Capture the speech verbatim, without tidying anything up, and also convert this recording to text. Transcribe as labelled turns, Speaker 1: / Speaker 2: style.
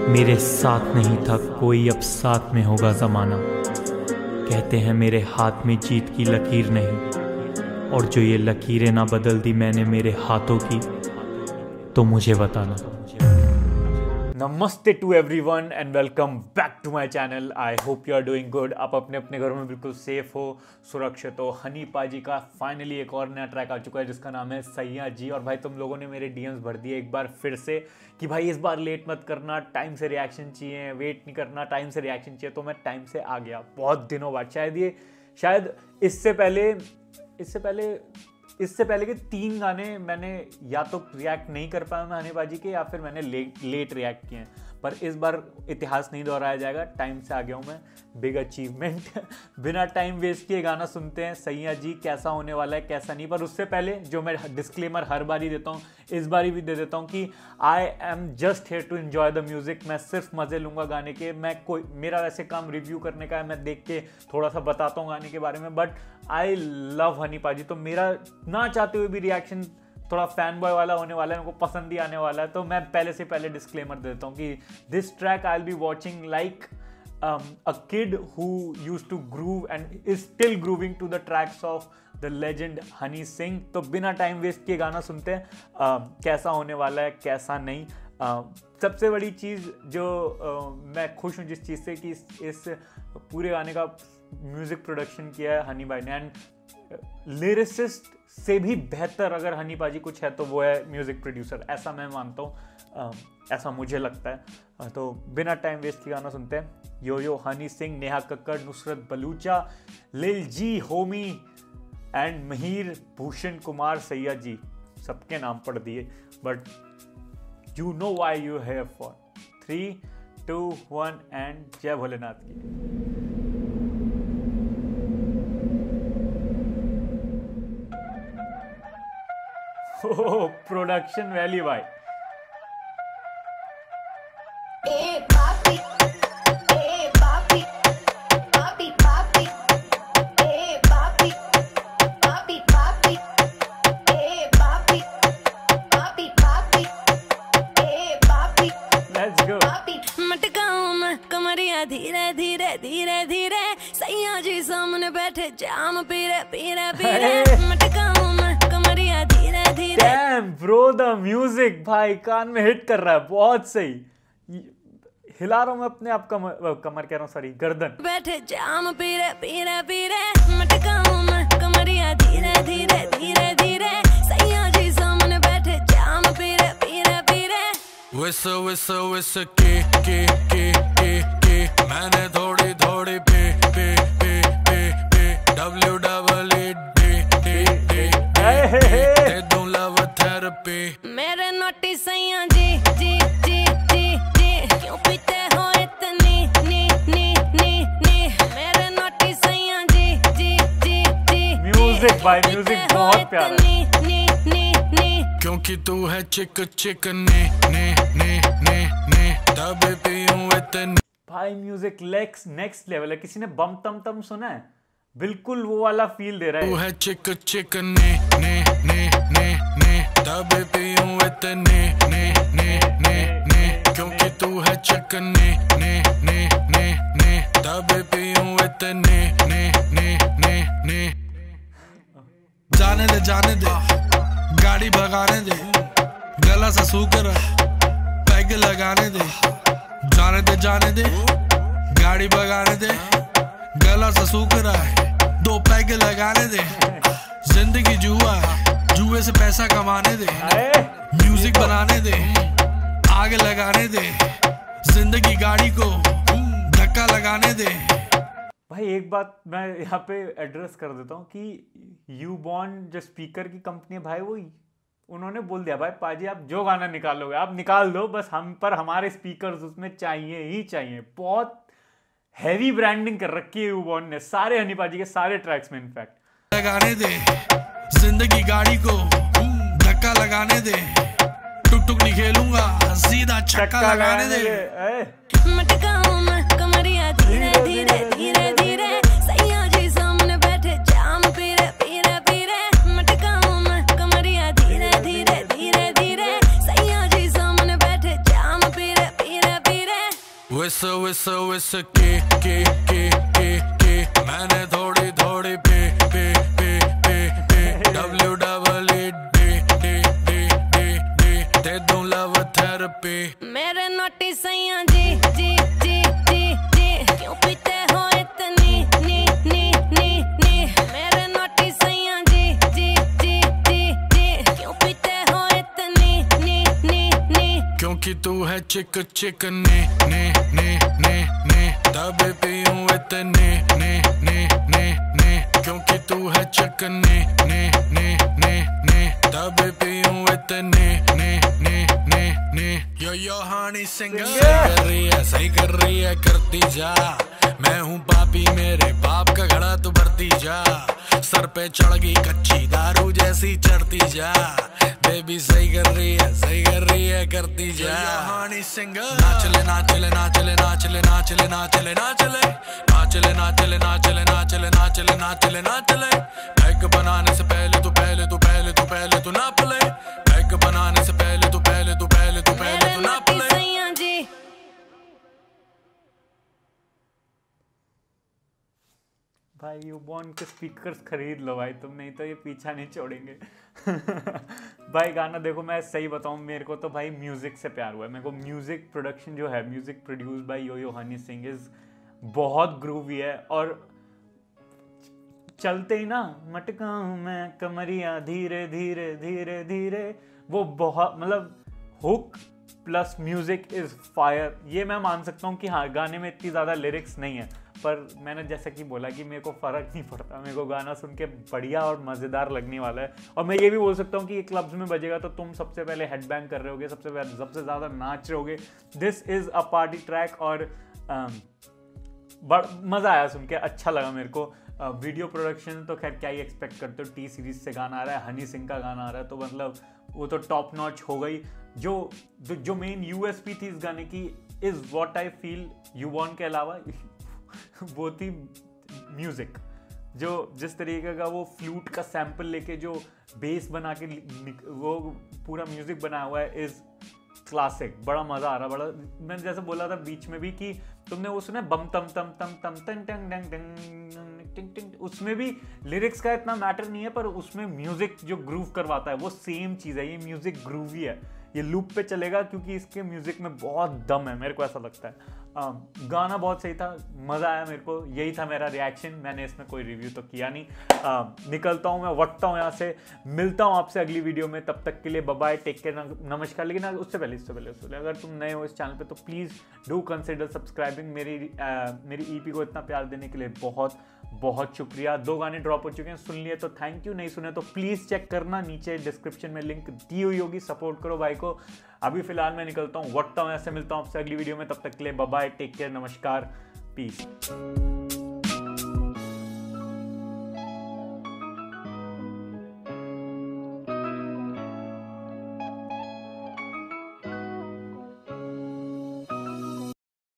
Speaker 1: मेरे साथ नहीं था कोई, अब साथ में होगा ज़माना। कहते हैं मेरे हाथ में जीत की लकीर नहीं, और जो ये लकीरें ना बदल दी मैंने मेरे हाथों की, तो मुझे बताना। Namaste to everyone and welcome back to my channel. I hope you are doing good. आप अपने अपने घरों में बिल्कुल सेफ हो, सुरक्षित हो। हनी पाजी का फाइनली एक और नया ट्रैक आ चुका है जिसका नाम है सैया जी। और भाई तुम लोगों ने मेरे डीएम्स भर दिए एक बार फिर से कि भाई इस बार लेट मत करना, टाइम से रिएक्शन चाहिए, वेट नहीं करना, टाइम से रिएक्शन चाहिए। तो मैं टाइम से आ गया बहुत दिनों बाद। शायद ये शायद इससे पहले इससे पहले इससे पहले के तीन गाने मैंने या तो रिएक्ट नहीं कर पाया मैं हनी पाजी के, या फिर मैंने ले, लेट रिएक्ट किए हैं। पर इस बार इतिहास नहीं दोहराया जाएगा, टाइम से आ गया हूँ मैं। Big achievement. बिना टाइम वेस्ट किए गाना सुनते हैं सैया जी, कैसा होने वाला है कैसा नहीं। पर उससे पहले जो मैं डिस्क्लेमर हर बार ही देता हूँ, इस बार भी दे देता हूँ कि I am just here to enjoy the music. मैं सिर्फ मजे लूंगा गाने के। मैं कोई मेरा वैसे काम रिव्यू करने का है, मैं देख के थोड़ा सा बताता हूँ गाने के बारे में। बट आई लव हनी पाजी, तो मेरा ना चाहते हुए भी रिएक्शन थोड़ा फैन बॉय वाला होने वाला है, उनको पसंद ही आने वाला है। तो मैं पहले से पहले डिस्क्लेमर देता हूँ कि this track I will be watching like a kid who used to groove and is still grooving to the tracks of the legend Honey Singh. तो बिना टाइम वेस्ट किए गाना सुनते हैं uh, कैसा होने वाला है कैसा नहीं। uh, सबसे बड़ी चीज़ जो uh, मैं खुश हूँ जिस चीज़ से कि इस, इस पूरे गाने का म्यूजिक प्रोडक्शन किया है हनी भाई ने। एंड लिरिसिस्ट से भी बेहतर अगर हनी पाजी कुछ है तो वो है म्यूजिक प्रोड्यूसर, ऐसा मैं मानता हूँ, ऐसा मुझे लगता है। तो बिना टाइम वेस्ट की गाना सुनते हैं। यो yo Honey Singh, Neha Kakkar, Nusrat Balucha, Lil G, Homie and Mahir, Bhushan Kumar, Saiyaan ji, सबके नाम पढ़ दिए। But you know why you here for. Three two one and जय भोलेनाथ की। ओह, प्रोडक्शन वैल्यू भाई।
Speaker 2: ए पापी, ए पापी, पापी पापी, ए पापी, पापी पापी, ए पापी, पापी पापी, ए पापी।
Speaker 1: Let's go.
Speaker 3: मटकाऊं मैं कमरिया धीरे धीरे धीरे धीरे, सैया जी सामने बैठे जाम पीरे पीरे पीरे। मटकाऊं मैं कमरिया धीरे धीरे।
Speaker 1: डैम ब्रो, द म्यूजिक भाई कान में हिट कर रहा है, बहुत सही। हिला रहा हूं मैं अपने आप कमर, कमर कह रहा हूँ सॉरी, गर्दन।
Speaker 3: बैठे जाम पीरे पीरे पीरे, मटकाऊं मैं कमरिया धीरे धीरे धीरे धीरे, सैया जी सामने बैठे जाम पीरे पीरे पीरे।
Speaker 4: विस विस विस के के के के के, मैंने थोड़ी थोड़ी पे पे पे पे पे, W double E D D D दे दूं लव थेरेपी।
Speaker 3: मेरे नोटी सैया जी जी जी जी जी, क्यों पीते हो इतनी नी नी नी नी। मेरे नोटी सैया जी जी जी जी,
Speaker 1: म्यूजिक भाई, म्यूजिक बहुत प्यारा है।
Speaker 3: नी नी नी नी,
Speaker 4: क्योंकि तू है चिक चिक ने ने ने ने ने, तब पीऊं इतनी।
Speaker 1: भाई म्यूजिक लेक्स नेक्स्ट लेवल है। किसी ने बम तम तम सुना है? बिल्कुल वो वाला फील दे रहा है।
Speaker 4: तू है चिक चिक ने ने ने ने ने, तब पीऊं इतने ने ने ने ने, क्योंकि तू है चिक ने ने ने ने ने, तब पीऊं इतने ने ने ने ने। जाने दे जाने दे, गाड़ी भगाने दे, गला सा सूकर पैग लगाने दे। जाने दे जाने दे, गाड़ी भगाने दे, गला सा सूकर दो पैग लगाने दे। जिंदगी जुआ है, जुए से पैसा कमाने दे, म्यूजिक बनाने दे, आग लगाने दे, जिंदगी गाड़ी को धक्का लगाने दे।
Speaker 1: भाई एक बात मैं यहाँ पे एड्रेस कर देता हूँ कि यू बॉन्ड जो स्पीकर की कंपनी है भाई, वो उन्होंने बोल दिया भाई पाजी आप जो गाना निकालोगे आप निकाल दो, बस हम पर हमारे स्पीकर्स उसमें चाहिए ही चाहिए। बहुत हैवी ब्रांडिंग कर रखी है यू बॉन्ड ने सारे हनी पाजी के सारे ट्रैक्स में। इनफैक्ट
Speaker 4: लगाने दे, जिंदगी गाड़ी को धक्का लगाने दे, टुक टुक नहीं खेलूंगा सीधा छक्का लगाने दे।
Speaker 3: मटकाऊं मैं कमरिया धीरे धीरे धीरे धीरे, सैया जी सामने बैठे जाम पीरे पीरे पीरे। मटकाऊं मैं कमरिया धीरे धीरे धीरे धीरे, सैया जी सामने बैठे जाम पीरे पीरे पीरे।
Speaker 4: विस विस विस के के के के के मैंने थोड़ी थोड़ी पे पे पे पे पे W double E D D D D D दे दूं लव थेरेपी।
Speaker 3: मेरे नोटी सैया जी जी जी जी जी क्यों पीते हो इतनी नी नी नी नी मेरे नोटी सैया जी जी जी जी जी क्यों पीते हो इतनी नी नी नी
Speaker 4: क्योंकि तू है चिक चिक ने ने ने ने ने तभी पीऊं इतने ने ने ने ने क्योंकि तू है चिक ने ने ने ने ने तभी पीऊं इतने ने ने ने ने यो यो हानी सिंह सही कर रही है सही कर रही है करती जा मैं हूँ पापी मेरे बाप का घड़ा तू भरती जा सर पे चढ़ गई कच्ची दारू जैसी चढ़ती जा बेबी सही कर रही है सही कर रही है करती जा हानी सिंह नाचले नाचले नाचले नाचले नाचले नाचले नाचले नाचले नाचले नाचले नाचले नाचले नाचले नाचले पैक बनाने से पहले तू पहले तू पहले तू पहले तू नाप ले पैक बनाने से पहले तू पहले तू पहले तू पहले तू नाप ले।
Speaker 3: सैया जी
Speaker 1: भाई यूबॉर्न के स्पीकर्स खरीद लो भाई तुम, नहीं तो ये पीछा नहीं छोड़ेंगे। भाई गाना देखो, मैं सही बताऊं, मेरे को तो भाई म्यूज़िक से प्यार हुआ है। मेरे को म्यूज़िक प्रोडक्शन जो है, music produce by yo yo Honey Singh, is बहुत ग्रूवी है। और चलते ही ना मटका हूं मैं कमरिया धीरे धीरे धीरे धीरे, वो बहुत मतलब hook plus music is fire. ये मैं मान सकता हूँ कि हाँ गाने में इतनी ज़्यादा लिरिक्स नहीं है, पर मैंने जैसा कि बोला कि मेरे को फ़र्क नहीं पड़ता, मेरे को गाना सुन के बढ़िया और मज़ेदार लगने वाला है। और मैं ये भी बोल सकता हूँ कि ये क्लब्स में बजेगा तो तुम सबसे पहले हेडबैंग कर रहे होगे, सबसे पहले सबसे ज़्यादा नाच रहे होगे। This is a party track और बड़ मज़ा आया सुन के, अच्छा लगा मेरे को। वीडियो uh, प्रोडक्शन तो खैर क्या ही एक्सपेक्ट करते हो, टी सीरीज से गाना आ रहा है, हनी सिंह का गाना आ रहा है, तो मतलब वो तो टॉप नॉच हो गई। जो जो मेन यूएसपी थी इस गाने की इज़ व्हाट आई फील यूबॉर्न के अलावा वो थी म्यूज़िक। जो जिस तरीके का वो फ्लूट का सैंपल लेके जो बेस बना के वो पूरा म्यूज़िक बनाया हुआ है इज़ क्लासिक। बड़ा मज़ा आ रहा, बड़ा मैंने जैसे बोला था बीच में भी कि तुमने वो सुना बम तम तम तम तम टंग टंग टंग टंग टिंग टिंग, उसमें भी लिरिक्स का इतना मैटर नहीं है, पर उसमें म्यूज़िक जो ग्रूव करवाता है वो सेम चीज़ है। ये म्यूज़िक ग्रूवी है, ये लूप पे चलेगा क्योंकि इसके म्यूज़िक में बहुत दम है, मेरे को ऐसा लगता है। आ, गाना बहुत सही था, मज़ा आया मेरे को, यही था मेरा रिएक्शन। मैंने इसमें कोई रिव्यू तो किया नहीं। आ, निकलता हूँ मैं, वटता हूँ यहाँ से, मिलता हूँ आपसे अगली वीडियो में। तब तक के लिए बाय बाय, टेक केयर, नमस्कार। लेकिन उससे पहले उससे पहले उससे पहले अगर तुम नए हो इस चैनल पे तो प्लीज़ डू कंसिडर सब्सक्राइबिंग। मेरी आ, मेरी ईपी को इतना प्यार देने के लिए बहुत बहुत शुक्रिया। दो गाने ड्रॉप हो चुके हैं, सुन लिए तो थैंक यू, नहीं सुने तो प्लीज़ चेक करना, नीचे डिस्क्रिप्शन में लिंक दी हुई होगी। सपोर्ट करो भाई को। अभी फिलहाल मैं निकलता हूँ, वटता हूँ, ऐसे मिलता हूँ आपसे अगली वीडियो में। तब तक के लिए बाय बाय, टेक केयर, नमस्कार, पीस।